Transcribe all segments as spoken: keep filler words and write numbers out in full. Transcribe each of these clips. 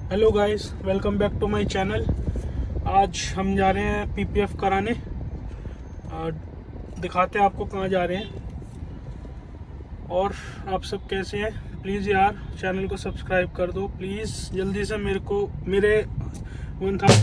Hello guys, welcome back to my channel. आज हम जा रहे हैं पीपीएफ कराने। आ, दिखाते हैं आपको कहाँ जा रहे हैं और आप सब कैसे हैं। प्लीज़ यार चैनल को सब्सक्राइब कर दो प्लीज़, जल्दी से। मेरे को मेरे वन था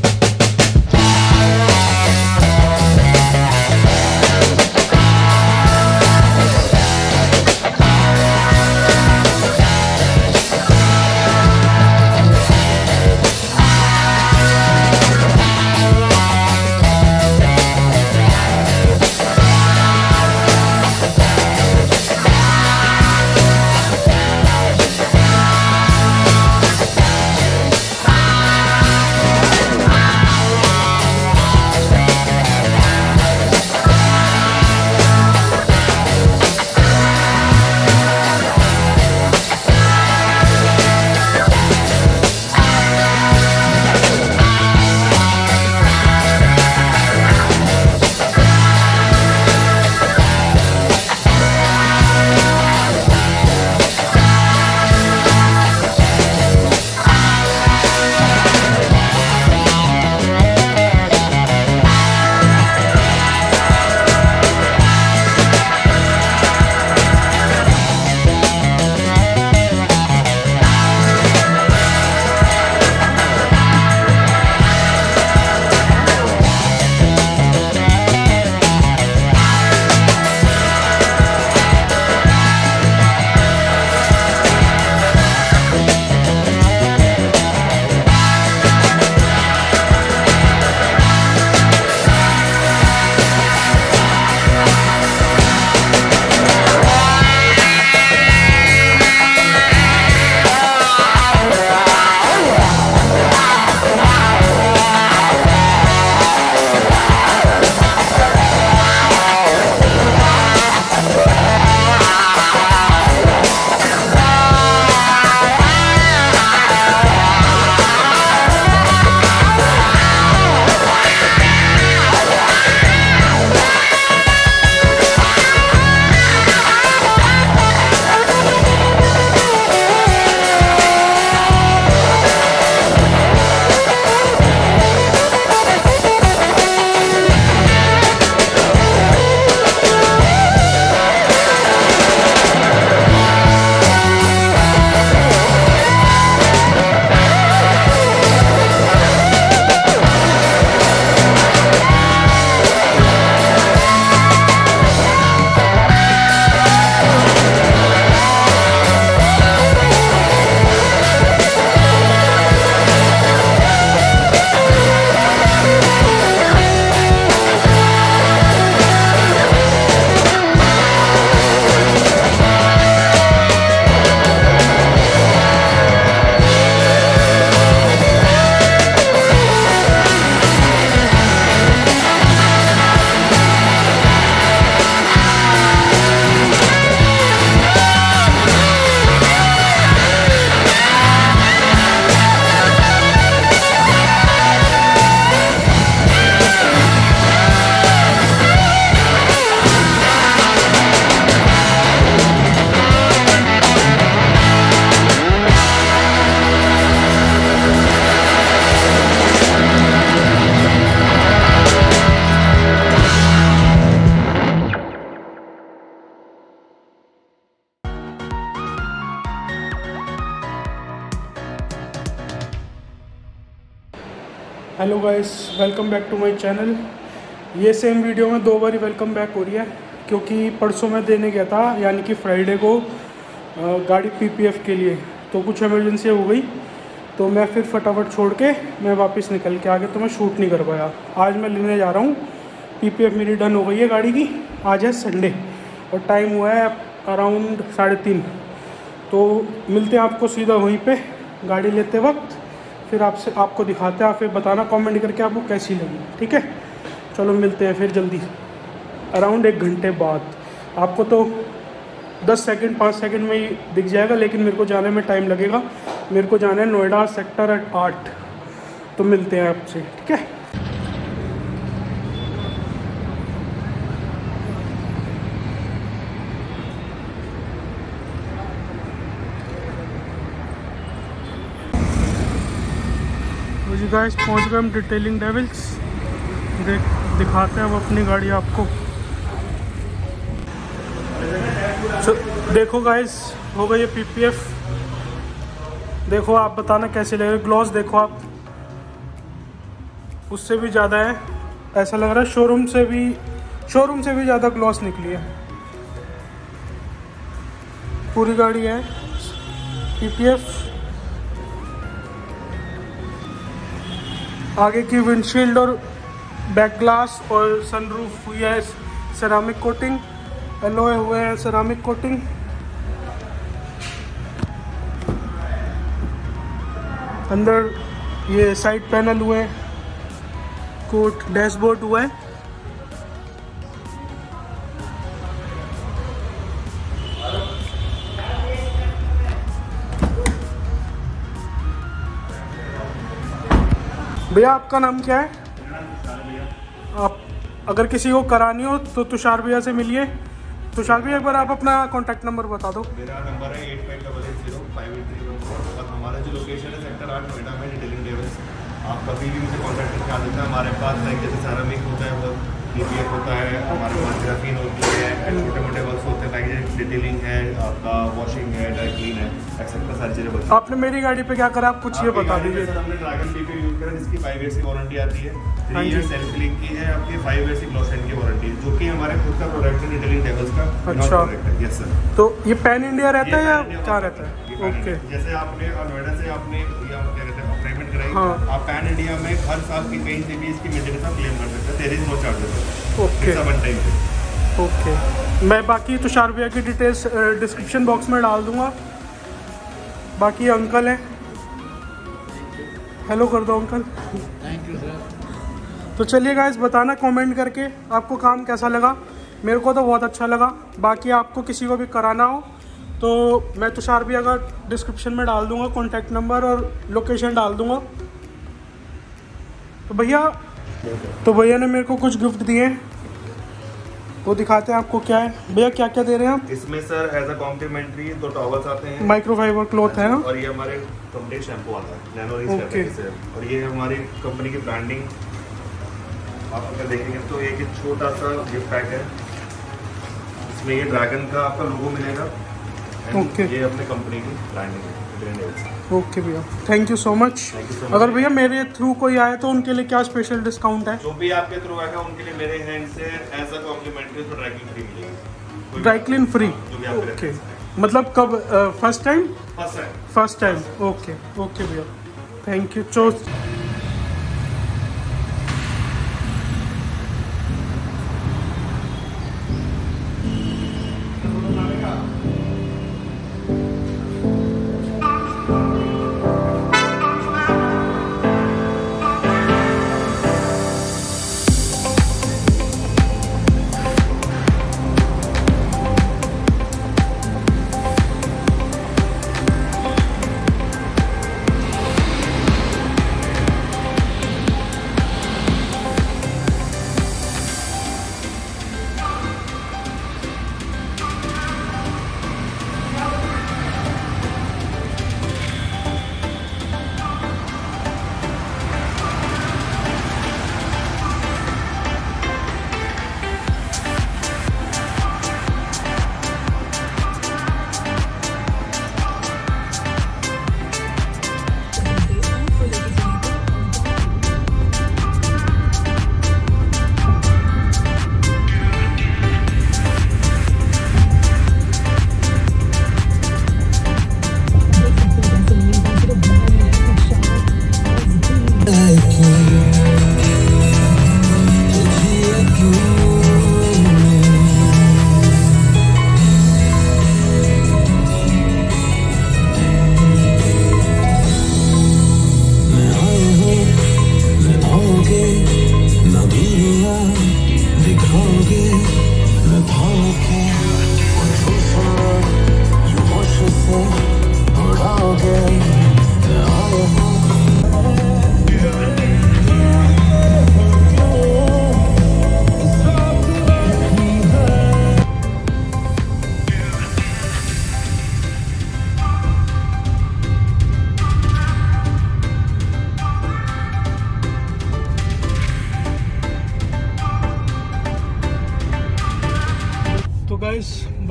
hello guys, welcome back to my channel. ये सेम वीडियो में दो बारी वेलकम बैक हो रही है क्योंकि परसों मैं देने गया था, यानी कि फ्राइडे को गाड़ी पीपीएफ के लिए। तो कुछ इमरजेंसी हो गई तो मैं फिर फटाफट छोड़ के मैं वापस निकल के आ गया, तो मैं शूट नहीं कर पाया। आज मैं लेने जा रहा हूँ, पीपीएफ मेरी डन हो गई है गाड़ी की। आज है संडे और टाइम हुआ है अराउंड साढ़े तीन। तो मिलते हैं आपको सीधा वहीं पर गाड़ी लेते वक्त, फिर आपसे आपको दिखाते हैं। आप फिर बताना कमेंट करके आपको कैसी लगी, ठीक है। चलो मिलते हैं फिर जल्दी, अराउंड एक घंटे बाद। आपको तो दस सेकंड पाँच सेकंड में ही दिख जाएगा, लेकिन मेरे को जाने में टाइम लगेगा। मेरे को जाना है नोएडा सेक्टर आठ। तो मिलते हैं आपसे, ठीक है। तो जी गाइस पहुँच गए हम डिटेलिंग डेविल्स। देख दिखाते हैं अब अपनी गाड़ी आपको। so, देखो गाइस हो गई ये पीपीएफ। देखो आप बताना कैसे लग रहा है। ग्लॉस देखो आप, उससे भी ज़्यादा है, ऐसा लग रहा है शोरूम से भी शोरूम से भी ज़्यादा ग्लॉस निकली है। पूरी गाड़ी है पीपीएफ। आगे की विंडशील्ड और बैक ग्लास और सनरूफ हुई है सेरामिक कोटिंग, एलॉय हुए हैं सेरामिक कोटिंग। अंदर ये साइड पैनल हुए हैं, कोट डैशबोर्ड हुआ है। भैया आपका नाम क्या है? आप अगर किसी को करानी हो तो तुषार भैया से मिलिए। तुषार भैया एक बार आप अपना कॉन्टैक्ट नंबर बता दो। मेरा नंबर है eight five double eight zero five eight three one four और हमारा जो लोकेशन है सेक्टर आठ नोएडा में डिटेलिंग डेविल्स। आप कभी भी मुझे कॉन्टैक्ट करके आ सकते हैं। हमारे पास लाइक जैसे सेरामिक होता है, वो पीपीएफ होता है, हमारे पास ग्राफीन होती है, छोटे मोटे वर्क्स होते हैं लाइक डिटेलिंग है, आपका वॉशिंग है, ड्राई क्लीन है, एक्सेट्रा सारी चीज़ें होती है। आपने मेरी गाड़ी पे क्या करा, आप कुछ ये बता दीजिए। सर हमने ड्रैगन पीपी यूज करा जिसकी फाइव ईयर्स की वारंटी आती है। थ्री ईयर सेल्फ क्लीन की है, आपकी फाइव ईयर्स की ग्लॉसेंट की वारंटी है, जो कि हमारे खुद का प्रोडक्ट है डिटेलिंग डेविल्स का। अच्छा, यस सर। तो ये पैन इंडिया रहता है या क्या रहता है? ओके, जैसे आपने नोएडा से आपने क्या कहते हैं पेमेंट कराई, हाँ। आप पैन इंडिया में हर साल की कहीं से भी इसकी मेंटेनेंस आप क्लेम कर सकते हैं। There is no charges. Okay one time pay. Okay, मैं बाकी तुषार भैया की डिटेल्स डिस्क्रिप्शन बॉक्स में डाल दूंगा। बाकी अंकल है, हेलो कर दो अंकल। Thank you sir. तो चलिए गाइस बताना कमेंट करके आपको काम कैसा लगा। मेरे को तो बहुत अच्छा लगा। बाकी आपको किसी को भी कराना हो तो मैं तुषार भैया का डिस्क्रिप्शन में डाल दूंगा कॉन्टैक्ट नंबर और लोकेशन डाल दूंगा। तो भैया तो भैया ने मेरे को कुछ गिफ्ट दिए, वो दिखाते हैं आपको क्या है। भैया क्या क्या दे रहे हैं आप? इसमें सर एज अ कॉम्प्लीमेंट्री दो टॉवल्स आते हैं, माइक्रोफाइबर क्लॉथ है ना, और ये हमारे कंपनी शैम्पू आता है नैनो रिच Okay. कैटेगरी से, और ये हमारी कंपनी की ब्रांडिंग। आप अगर देखेंगे तो एक छोटा सा गिफ्ट पैक है, इसमें ये ड्रैगन का आपका लोगो मिलेगा। Okay. ये अपने कंपनी की ब्रांडिंग है। ओके भैया, थैंक यू सो मच। अगर भैया मेरे थ्रू कोई आए तो उनके लिए क्या स्पेशल डिस्काउंट है? जो भी आपके थ्रू आएगा उनके लिए मेरे हैंड से एज अ कॉम्प्लीमेंट्री तो ड्राई क्लीन फ्री मिलेगी। Dry clean free? जो भी आपके ओके, मतलब कब? First time? First time first time okay okay भैया, थैंक यू। चो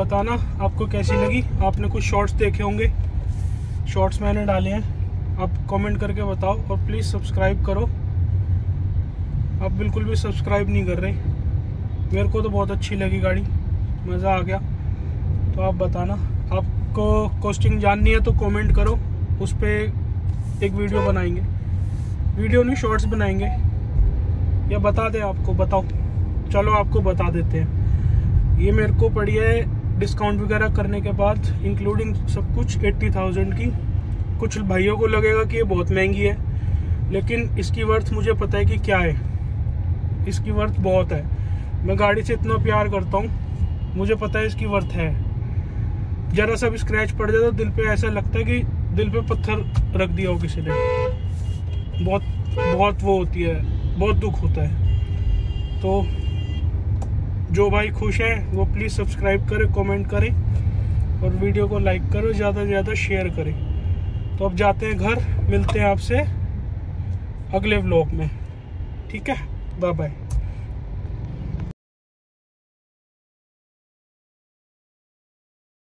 बताना आपको कैसी लगी। आपने कुछ शॉर्ट्स देखे होंगे, शॉर्ट्स मैंने डाले हैं, आप कमेंट करके बताओ। और प्लीज़ सब्सक्राइब करो, आप बिल्कुल भी सब्सक्राइब नहीं कर रहे। मेरे को तो बहुत अच्छी लगी गाड़ी, मज़ा आ गया। तो आप बताना, आपको कॉस्टिंग जाननी है तो कमेंट करो, उस पर एक वीडियो बनाएंगे, वीडियो नहीं शॉर्ट्स बनाएंगे, या बता दें आपको, बताओ। चलो आपको बता देते हैं। ये मेरे को पड़ी है डिस्काउंट वगैरह करने के बाद, इंक्लूडिंग सब कुछ, एट्टी थाउजेंड की। कुछ भाइयों को लगेगा कि ये बहुत महंगी है, लेकिन इसकी वर्थ मुझे पता है कि क्या है। इसकी वर्थ बहुत है। मैं गाड़ी से इतना प्यार करता हूँ, मुझे पता है इसकी वर्थ है। जरा सा भी स्क्रैच पड़ जाए तो दिल पे ऐसा लगता है कि दिल पे पत्थर रख दिया हो किसी ने। बहुत बहुत वो होती है, बहुत दुख होता है। तो जो भाई खुश है वो प्लीज़ सब्सक्राइब करें, कमेंट करें और वीडियो को लाइक करो, ज़्यादा से ज़्यादा शेयर करें। तो अब जाते हैं घर, मिलते हैं आपसे अगले व्लॉग में। ठीक है, बाय बाय।